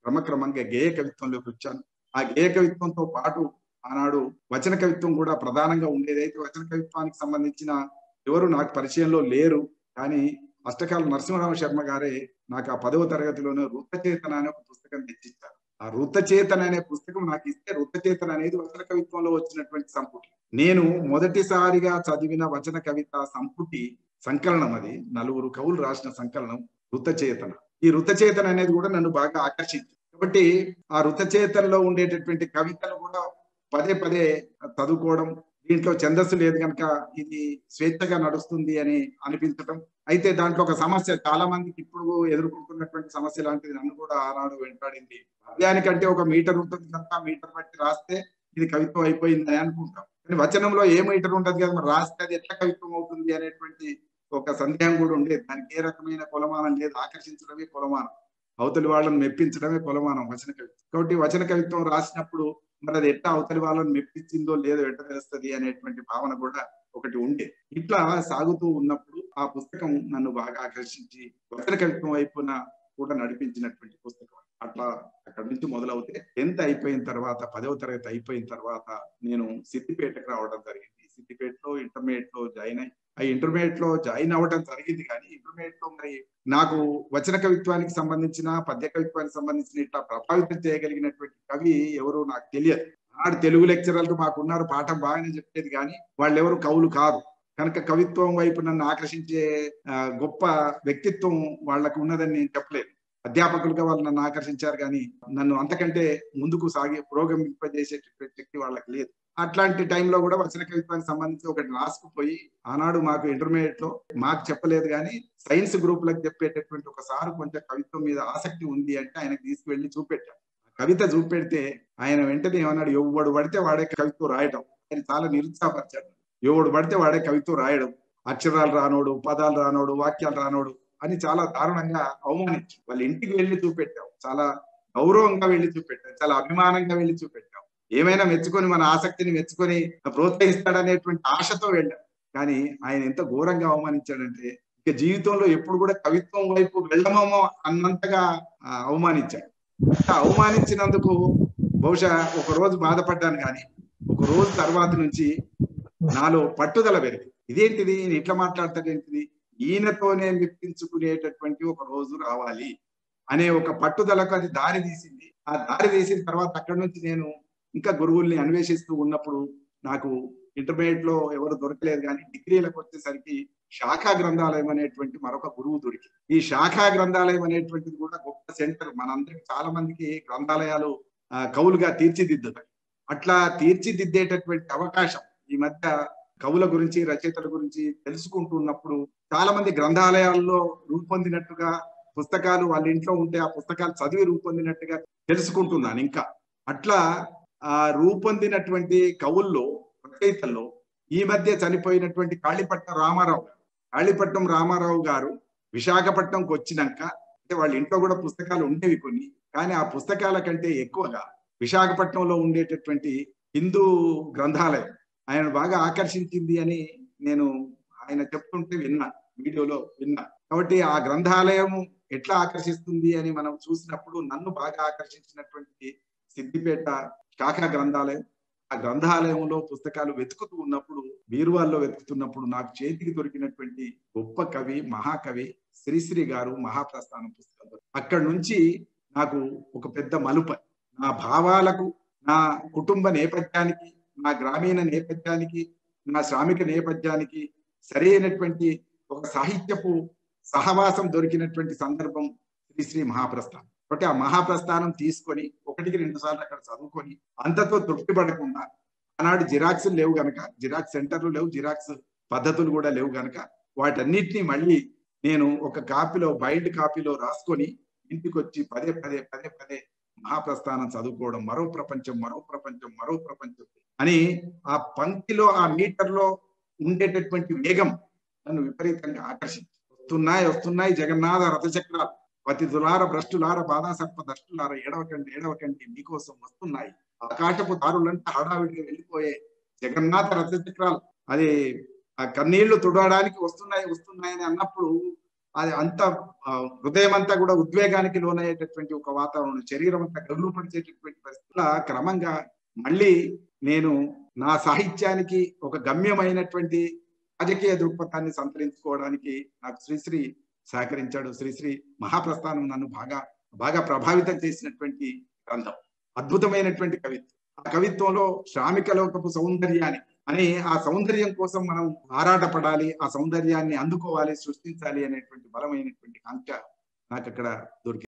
క్రమక్రమంగా గేయ కవిత్వంలోకి వచ్చాను. ఆ గేయ కవిత్వంతో పాటు ఆనాడు వచన కవిత్వం కూడా ప్రధానంగా ఉండేది. అయితే వచన కవిత్వానికి సంబంధించిన ఎవరు నాకు పరిచయంలో లేరు. కానీ అష్టకాల నరసింహరామ శర్మ గారే నాకు ఆ 10వ తరగతిలోనే వృత్తచేతన అనే ఒక పుస్తకం తెచ్చిచ్చారు. ఆ వృత్తచేతన అనే పుస్తకం నాకు ఇస్తే, వృత్తచేతన అనేది వచన కవిత్వంలో వచ్చినటువంటి సంపుటి. నేను మొదటిసారిగా చదివిన వచన కవిత సంపుటి సంకలనం అది. 4 కవులు రాసిన సంకలనం వృత్తచేతన. ఈ వృత్తచేతన అనేది కూడా నన్ను బాగా ఆకర్షించింది. కాబట్టి ఆ వృత్తచేతనలో ఉండేటటువంటి కవితలు కూడా పదే పదే చదువుకోవడం, దీంట్లో ఛందస్సు లేదు కనుక ఇది స్వేచ్ఛగా నడుస్తుంది అని అనిపించడం. అయితే దాంట్లో ఒక సమస్య, చాలా మందికి ఇప్పుడు ఎదుర్కొంటున్నటువంటి సమస్య లాంటిది నన్ను కూడా ఆనాడు వెంటాడింది. పద్యానికంటే ఒక మీటర్ ఉంటుంది కనుక మీటర్ బట్టి రాస్తే ఇది కవిత్వం అయిపోయింది అని అనుకుంటాం. కానీ వచనంలో ఏ మీటర్ ఉండదు కదా, మరి రాస్తే అది ఎట్లా కవిత్వం అవుతుంది అనేటువంటి ఒక సందేహం కూడా ఉండేది. దానికి ఏ రకమైన కొలమానం లేదు. ఆకర్షించడమే కొలమానం, అవతలి వాళ్ళని మెప్పించడమే కొలమానం వచన కవిత్వం. కాబట్టి వచన కవిత్వం రాసినప్పుడు మరి అది ఎట్లా అవతలి వాళ్ళని మెప్పించిందో లేదో ఎట్లా తెలుస్తుంది అనేటువంటి భావన కూడా ఒకటి ఉండే. ఇట్లా సాగుతూ ఉన్నప్పుడు ఆ పుస్తకం నన్ను బాగా ఆకర్షించి వచన కవిత్వం వైపున కూడా నడిపించినటువంటి పుస్తకం. అట్లా అక్కడి నుంచి మొదలవుతే 10th అయిపోయిన తర్వాత, 10వ తరగతి అయిపోయిన తర్వాత నేను సిద్దిపేటకు రావడం జరిగింది. సిద్దిపేటలో ఇంటర్మీడియట్ లో జాయిన్ అయ్యి, ఆ ఇంటర్మీడియట్ లో జాయిన్ అవ్వడం జరిగింది. కానీ ఇంటర్మీడియట్ లో మరి నాకు వచన కవిత్వానికి సంబంధించిన, పద్య కవిత్వానికి సంబంధించిన ఇట్లా ప్రభావితం చేయగలిగినటువంటి కవి ఎవరు నాకు తెలియదు. ఆనాడు తెలుగు లెక్చరర్లు మాకున్నారు, పాఠం బాగానే చెప్పేది, కానీ వాళ్ళు ఎవరు కవులు కాదు. కనుక కవిత్వం వైపు నన్ను ఆకర్షించే గొప్ప వ్యక్తిత్వం వాళ్ళకు ఉన్నదని నేను చెప్పలేదు. అధ్యాపకులుగా వాళ్ళు నన్ను ఆకర్షించారు, కానీ నన్ను అంతకంటే ముందుకు పురోగమింపజేసేటటువంటి శక్తి వాళ్ళకి లేదు. అట్లాంటి టైంలో కూడా వచన కవిత్వానికి సంబంధించి ఒకటి రాసుకుపోయి, ఆనాడు మాకు ఇంటర్మీడియట్ లో మాకు చెప్పలేదు కానీ సైన్స్ గ్రూప్ లకు చెప్పేటటువంటి ఒక సారు కొంచెం కవిత్వం మీద ఆసక్తి ఉంది అంటే ఆయనకు తీసుకువెళ్ళి చూపెట్టాడు. కవిత చూపెడితే ఆయన వెంటనే ఏమన్నాడు, ఎవడు పడితే వాడే కవిత్వం రాయడం. ఆయన చాలా నిరుత్సాహపరిచాడు. ఎవడు పడితే వాడే కవిత్వం రాయడం, అక్షరాలు రానోడు, పదాలు రానోడు, వాక్యాలు రానోడు అని చాలా దారుణంగా అవమానించు. వాళ్ళ ఇంటికి వెళ్ళి చూపెట్టాం, చాలా గౌరవంగా వెళ్ళి చూపెట్టాం, చాలా అభిమానంగా వెళ్ళి చూపెట్టాం. ఏమైనా మెచ్చుకొని, మన ఆసక్తిని మెచ్చుకొని ప్రోత్సహిస్తాడనేటువంటి ఆశతో వెళ్ళాం. కానీ ఆయన ఎంత ఘోరంగా అవమానించాడంటే, ఇక జీవితంలో ఎప్పుడు కూడా కవిత్వం వైపు వెళ్ళమేమో అన్నంతగా అవమానించాడు. అవమానించినందుకు బహుశా ఒక రోజు బాధపడ్డాను, కానీ ఒక రోజు తర్వాత నుంచి నాలో పట్టుదల పెరిగింది. ఇదేంటిది, నేను ఇట్లా మాట్లాడతాడేంటిది, ఈయనతోనే మెప్పించుకునేటటువంటి ఒక రోజు రావాలి అనే ఒక పట్టుదలకు అది దారి తీసింది. ఆ దారి తీసిన తర్వాత అక్కడి నుంచి నేను ఇంకా గురువుల్ని అన్వేషిస్తూ ఉన్నప్పుడు నాకు ఇంటర్మీడియట్ లో ఎవరు దొరకలేదు, కానీ డిగ్రీలకు వచ్చేసరికి శాఖా గ్రంథాలయం అనేటువంటి మరొక గురువు దొరికి. ఈ శాఖా గ్రంథాలయం అనేటువంటిది కూడా గొప్ప సెంటర్. మనందరికి చాలా మందికి గ్రంథాలయాలు కవులుగా తీర్చిదిద్దుతాయి. అట్లా తీర్చిదిద్దేటటువంటి అవకాశం ఈ మధ్య కవుల గురించి, రచయితల గురించి తెలుసుకుంటున్నప్పుడు చాలా మంది గ్రంథాలయాల్లో రూపొందినట్టుగా పుస్తకాలు వాళ్ళ ఇంట్లో ఉంటే ఆ పుస్తకాలు చదివి రూపొందినట్టుగా తెలుసుకుంటున్నాను. ఇంకా అట్లా రూపొందినటువంటి కవుల్లో, రచయితల్లో ఈ మధ్య చనిపోయినటువంటి కాళీపట్నం రామారావు గారు విశాఖపట్నంకి వచ్చినాక, అంటే వాళ్ళ ఇంట్లో కూడా పుస్తకాలు ఉండేవి కొన్ని, కానీ ఆ పుస్తకాల కంటే ఎక్కువగా విశాఖపట్నంలో ఉండేటటువంటి హిందూ గ్రంథాలయం ఆయన బాగా ఆకర్షించింది అని నేను ఆయన చెప్తుంటే విన్నా, వీడియోలో విన్నా. కాబట్టి ఆ గ్రంథాలయం ఎట్లా ఆకర్షిస్తుంది అని మనం చూసినప్పుడు నన్ను బాగా ఆకర్షించినటువంటి సిద్దిపేట శాఖా గ్రంథాలయం. ఆ గ్రంథాలయంలో పుస్తకాలు వెతుకుతూ ఉన్నప్పుడు, బీరువాల్లో వెతుకుతున్నప్పుడు నాకు చేతికి దొరికినటువంటి గొప్ప కవి, మహాకవి శ్రీశ్రీ గారు మహాప్రస్థానం పుస్తకం. అక్కడి నుంచి నాకు ఒక పెద్ద మలుప. నా భావాలకు, నా కుటుంబ నేపథ్యానికి, నా గ్రామీణ నేపథ్యానికి, నా శ్రామిక నేపథ్యానికి సరైనటువంటి ఒక సాహిత్యపు సహవాసం దొరికినటువంటి సందర్భం శ్రీశ్రీ మహాప్రస్థానం. కాబట్టి ఆ మహాప్రస్థానం తీసుకొని 1-2 సార్లు అక్కడ చదువుకొని అంతతో తృప్తి పడకుండా, ఆనాడు జిరాక్స్ లేవు గనక, జిరాక్స్ సెంటర్లు లేవు, జిరాక్స్ పద్ధతులు కూడా లేవు గనక వాటన్నిటినీ మళ్ళీ నేను ఒక కాపీలో, బైల్డ్ కాపీలో రాసుకొని ఇంటికి వచ్చి పదే పదే మహాప్రస్థానం చదువుకోవడం. మరో ప్రపంచం అని ఆ పంక్తిలో, ఆ మీటర్లో ఉండేటటువంటి వేగం నన్ను విపరీతంగా ఆకర్షించింది. వస్తున్నాయి జగన్నాథ రథచక్రాలు, పతితులార భ్రష్టులార బాధాసర్ప దష్టులార, ఏడవకండి మీకోసం వస్తున్నాయి. ఆకాశపు దారులంటే హడావిడిగా వెళ్ళిపోయే జగన్నాథ రథచక్రాలు, అది ఆ కన్నీళ్లు తుడవడానికి వస్తున్నాయి అని అన్నప్పుడు అది అంత హృదయం అంతా కూడా ఉద్వేగానికి లోనయ్యేటటువంటి ఒక వాతావరణం, శరీరం అంతా గగులు పడిచేటటువంటి పరిస్థితుల క్రమంగా మళ్ళీ నేను నా సాహిత్యానికి ఒక గమ్యమైనటువంటి రాజకీయ దృక్పథాన్ని సంతరించుకోవడానికి నాకు శ్రీశ్రీ సహకరించాడు. శ్రీశ్రీ మహాప్రస్థానం నన్ను బాగా ప్రభావితం చేసినటువంటి గ్రంథం. అద్భుతమైనటువంటి కవిత్వం. ఆ కవిత్వంలో శ్రామిక లోకపు సౌందర్యాన్ని అని, ఆ సౌందర్యం కోసం మనం ఆరాటపడాలి, ఆ సౌందర్యాన్ని అందుకోవాలి, సృష్టించాలి అనేటువంటి బలమైనటువంటి కాంక్ష నాకు అక్కడ దొరికింది.